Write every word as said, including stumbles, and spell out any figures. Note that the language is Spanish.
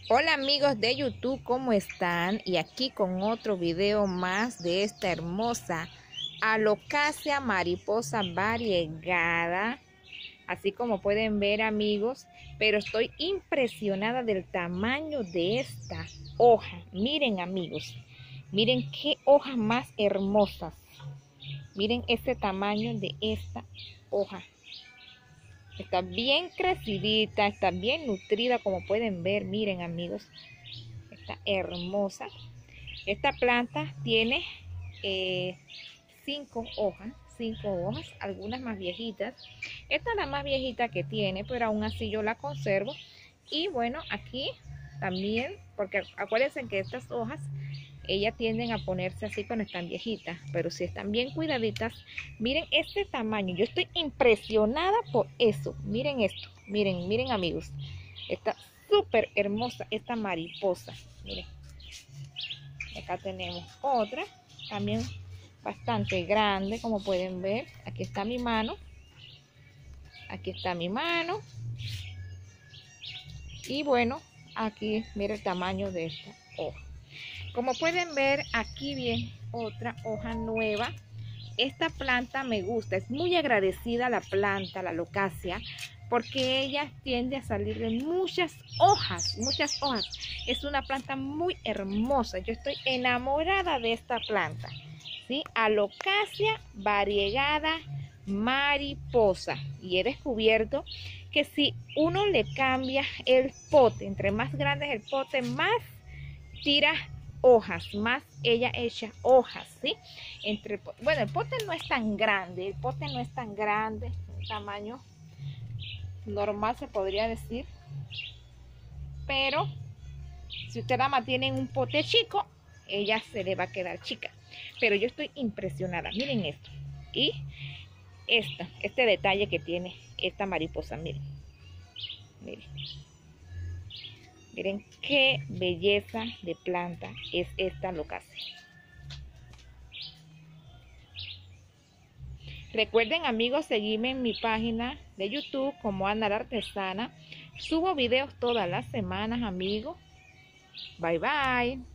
Hola amigos de YouTube, ¿cómo están? Y aquí con otro video más de esta hermosa alocasia mariposa variegada. Así como pueden ver amigos, pero estoy impresionada del tamaño de esta hoja. Miren amigos, miren qué hojas más hermosas. Miren este tamaño de esta hoja. Está bien crecidita, está bien nutrida como pueden ver. Miren amigos, está hermosa. Esta planta tiene eh, cinco hojas, cinco hojas, algunas más viejitas. Esta es la más viejita que tiene, pero aún así yo la conservo. Y bueno, aquí también, porque acuérdense que estas hojas ellas tienden a ponerse así cuando están viejitas, pero si están bien cuidaditas, miren este tamaño. Yo estoy impresionada por eso. Miren esto, miren, miren amigos, está súper hermosa esta mariposa. Miren, acá tenemos otra, también bastante grande, como pueden ver. Aquí está mi mano, aquí está mi mano, y bueno, aquí miren el tamaño de esta hoja. Como pueden ver, aquí viene otra hoja nueva. Esta planta me gusta, es muy agradecida la planta, la alocasia, porque ella tiende a salir de muchas hojas, muchas hojas. Es una planta muy hermosa, yo estoy enamorada de esta planta, ¿sí? Alocasia variegada mariposa. Y he descubierto que si uno le cambia el pote, entre más grande es el pote, más tira hojas, más ella echa hojas, ¿sí? Entre, bueno, el pote no es tan grande, el pote no es tan grande, un tamaño normal se podría decir, pero si usted la mantiene en un pote chico, ella se le va a quedar chica. Pero yo estoy impresionada, miren esto, y esta, este detalle que tiene esta mariposa, miren, miren. Miren qué belleza de planta es esta alocasia. Recuerden amigos seguirme en mi página de YouTube como Ana la Artesana. Subo videos todas las semanas amigos. Bye bye.